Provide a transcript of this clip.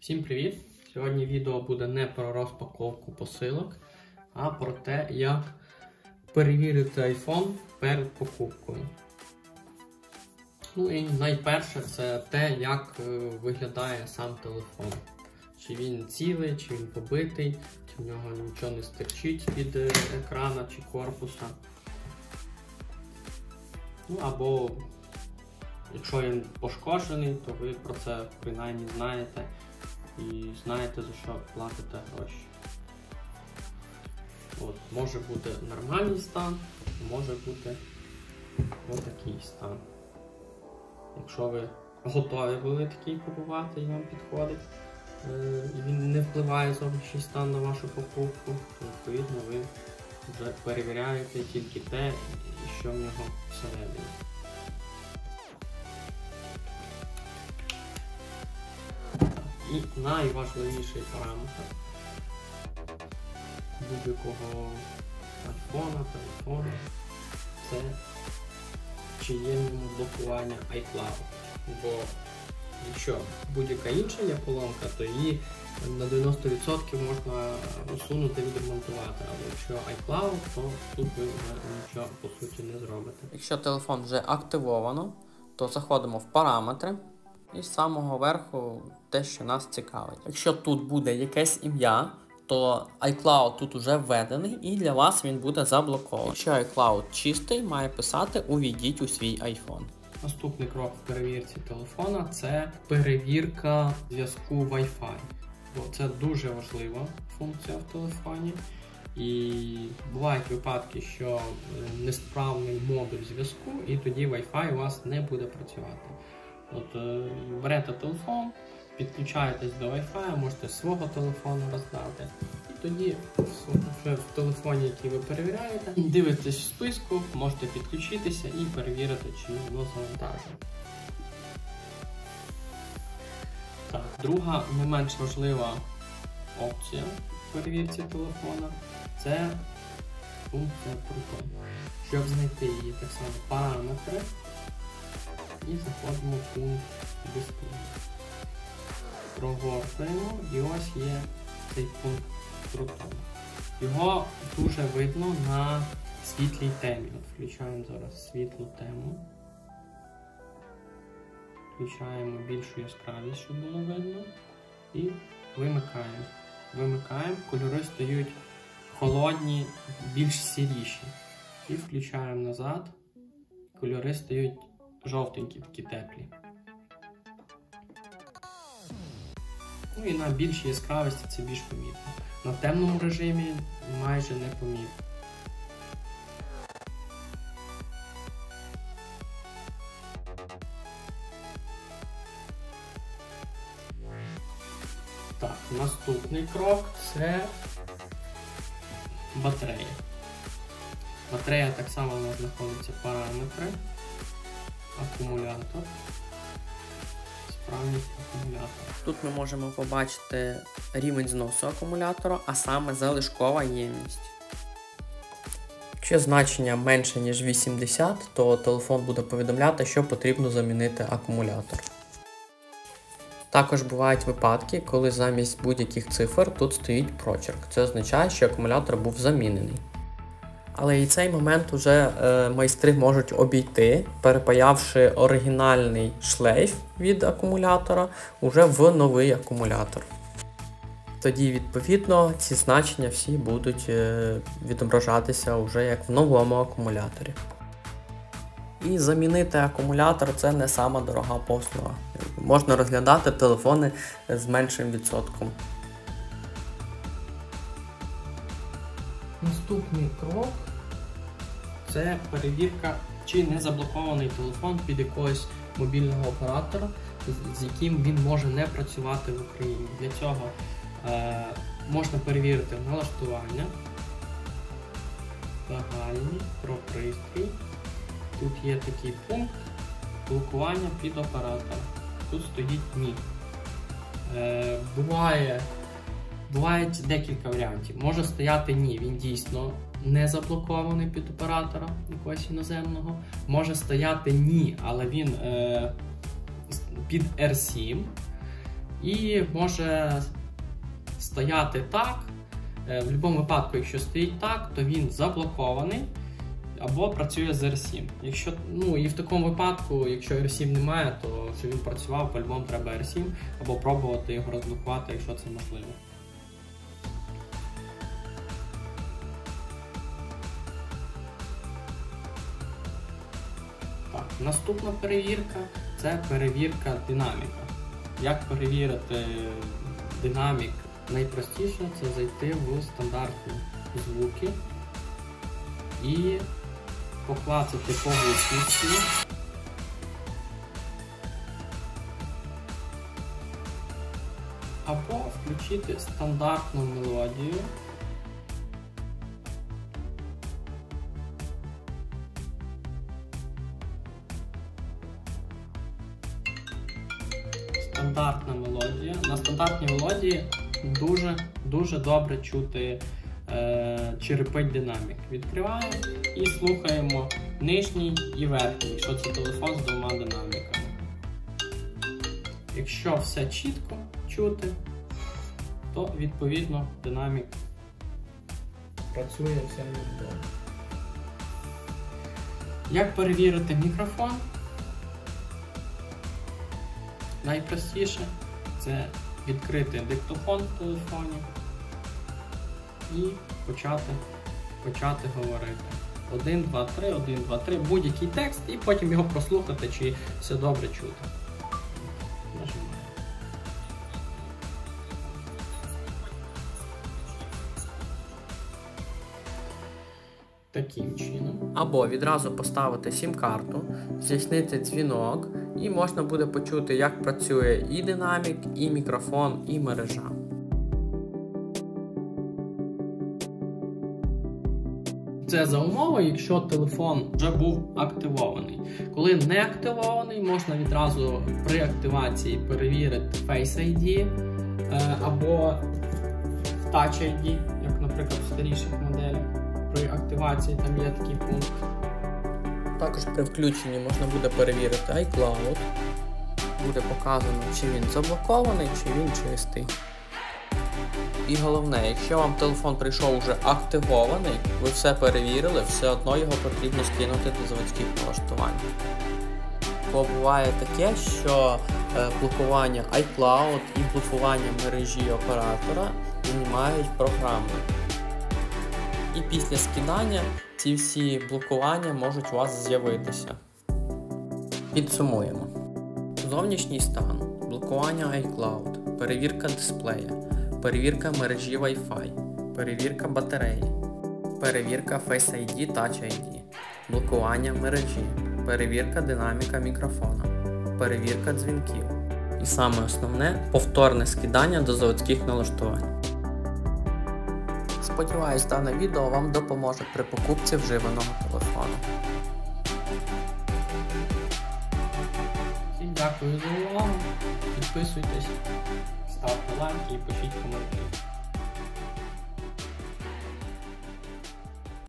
Всім привіт! Сьогодні відео буде не про розпаковку посилок, а про те, як перевірити iPhone перед покупкою. Ну і найперше це те, як виглядає сам телефон. Чи він цілий, чи він побитий, чи в нього нічого не стирчить від екрана чи корпуса. Ну або якщо він пошкоджений, то ви про це принаймні знаєте і знаєте, за що платите гроші. От, може бути нормальний стан, може бути отакий стан. Якщо ви готові були такий купувати і вам підходить, і він не впливає зовнішній стан на вашу покупку, то відповідно ви вже перевіряєте тільки те, що в нього всередині. І найважливіший параметр будь-якого айфона, телефону – це чи є в ньому блокування iCloud. Бо якщо будь-яка інша є поломка, то її на 90% можна усунути, відремонтувати. Але якщо iCloud, то тут ви вже нічого по суті не зробите. Якщо телефон вже активовано, то заходимо в параметри. І з самого верху те, що нас цікавить. Якщо тут буде якесь ім'я, то iCloud тут уже введений і для вас він буде заблокований. Якщо iCloud чистий, має писати «Увійдіть у свій iPhone». Наступний крок в перевірці телефона – це перевірка зв'язку Wi-Fi. Бо це дуже важлива функція в телефоні. І бувають випадки, що несправний модуль зв'язку, і тоді Wi-Fi у вас не буде працювати. От, берете телефон, підключаєтесь до Wi-Fi, можете свого телефону роздати. І тоді вже в телефоні, який ви перевіряєте, дивитесь в списку, можете підключитися і перевірити, чи воно завантажено. Так, друга, не менш важлива опція в перевірці телефона – це функція «Прикол». Щоб знайти її, так само параметри. І заходимо в пункт «Дисплей». Прогортуємо, і ось є цей пункт «Прикол». Його дуже видно на світлій темі. От включаємо зараз світлу тему. Включаємо більшу яскравість, щоб було видно. І вимикаємо. Вимикаємо, кольори стають холодні, більш сіріші. І включаємо назад, кольори стають жовтенькі, такі теплі. Ну і на більшій яскравості це більш помітно. На темному режимі майже не помітно. Так, наступний крок – це батарея. Батарея так само у нас знаходиться параметри. Акумулятор. Справність акумулятора. Тут ми можемо побачити рівень зносу акумулятора, а саме залишкова ємність. Якщо значення менше, ніж 80, то телефон буде повідомляти, що потрібно замінити акумулятор. Також бувають випадки, коли замість будь-яких цифр тут стоїть прочерк. Це означає, що акумулятор був замінений. Але і цей момент вже майстри можуть обійти, перепаявши оригінальний шлейф від акумулятора уже в новий акумулятор. Тоді, відповідно, ці значення всі будуть відображатися вже як в новому акумуляторі. І замінити акумулятор – це не сама дорога послуга. Можна розглядати телефони з меншим відсотком. Наступний крок – це перевірка, чи не заблокований телефон під якогось мобільного оператора, з яким він може не працювати в Україні. Для цього можна перевірити налаштування, загальні, про пристрій. Тут є такий пункт блокування під оператора. Тут стоїть «Ні». Буває декілька варіантів. Може стояти «Ні», він дійсно не заблокований під оператора якогось іноземного. Може стояти «Ні», але він під R7. і може стояти так. В будь-якому випадку, якщо стоїть так, то він заблокований або працює з R7. І в такому випадку, якщо R7 немає, то щоб він працював, по-любому треба R7 або пробувати його розблокувати, якщо це можливо. Так, наступна перевірка – це перевірка динаміка. Як перевірити динамік? Найпростіше це зайти в стандартні звуки і поклацати по гучності. Або включити стандартну мелодію. Стандартна мелодія. На стандартній мелодії дуже добре чути черепить динамік. Відкриваємо і слухаємо нижній і верхній, якщо це телефон з двома динаміками. Якщо все чітко чути, то відповідно динамік працює, все добре. Як перевірити мікрофон? Найпростіше це відкрити диктофон в телефоні і почати говорити. 1, 2, 3, 1, 2, 3, будь-який текст, і потім його прослухати, чи все добре чути. Нажимаємо. Таким чином. Або відразу поставити сім-карту, здійснити дзвінок, і можна буде почути, як працює і динамік, і мікрофон, і мережа. Це за умови, якщо телефон вже був активований. Коли не активований, можна відразу при активації перевірити Face ID або Touch ID, як, наприклад, в старіших моделях. При активації там є такий пункт. Також при включенні можна буде перевірити iCloud. Буде показано, чи він заблокований, чи він чистий. І головне, якщо вам телефон прийшов вже активований, ви все перевірили, все одно його потрібно скинути до заводських налаштувань. Бо буває таке, що блокування iCloud і блокування мережі оператора знімають програму. І після скидання ці всі блокування можуть у вас з'явитися. Підсумуємо. Зовнішній стан, блокування iCloud, перевірка дисплея, перевірка мережі Wi-Fi, перевірка батареї, перевірка Face ID, Touch ID, блокування мережі, перевірка динаміка мікрофона, перевірка дзвінків. І саме основне – повторне скидання до заводських налаштувань. Сподіваюсь, дане відео вам допоможе при покупці вживаного телефону. Всім дякую за увагу, підписуйтесь, ставте лайки і пишіть коментарі.